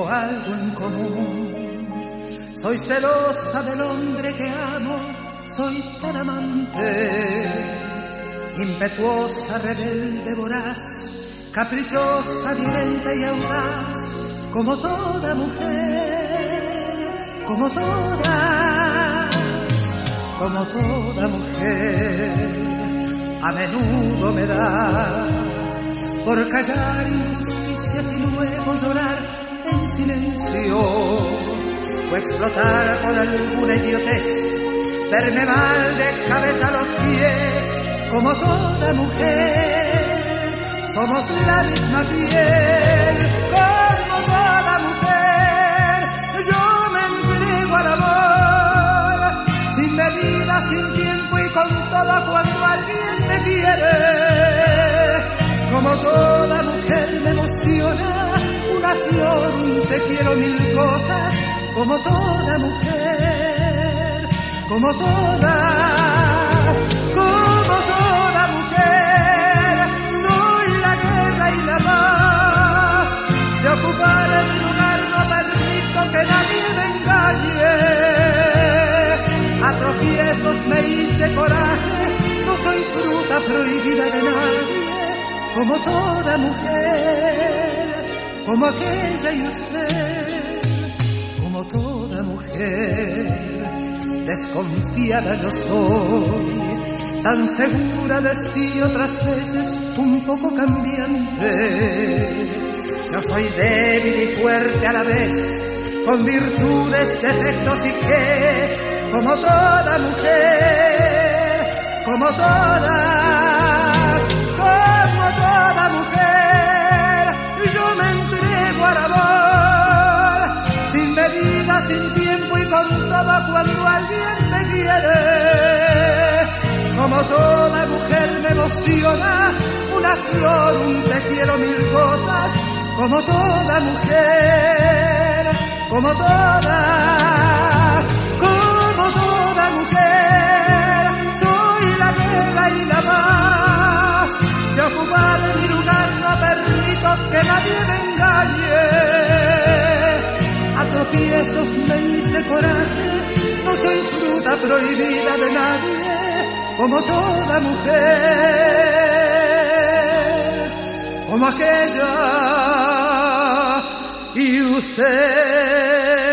algo en común. Soy celosa del hombre que amo, soy tan amante, impetuosa, rebelde, voraz, caprichosa, violenta y audaz, como toda mujer, como toda mujer. A menudo me da por callar injusticias y luego llorar en silencio, o explotar por alguna idiotez, verme mal de cabeza a los pies, como toda mujer. Somos la misma piel, como toda mujer. Yo me entrego al amor, sin medida, sin tiempo y con todo cuando alguien me quiere. Como toda mujer me emociona una flor, un te quiero, mil cosas. Como toda mujer, como todas, como toda mujer. Soy la guerra y la paz. Si ocupara mi lugar no permito que nadie me engañe. A tropiezos me hice coraje, no soy fruta prohibida de nadie. Como toda mujer, como aquella y usted, como toda mujer. Desconfiada yo soy, tan segura de sí, otras veces un poco cambiante. Yo soy débil y fuerte a la vez, con virtudes, defectos y que, como toda mujer, como todas, como toda mujer, yo me entrego al amor, sin medida, sin tiempo y con todo cuando alguien me quiere. Como toda mujer me emociona una flor, un te quiero, mil cosas. Como toda mujer, como todas, como toda mujer. Soy la guerra y la paz. Si ocupar mi lugar no permito que nadie me engañe. A tropiezos me hice coraje, no soy fruta prohibida de nadie. Como toda mujer, como aquella y usted.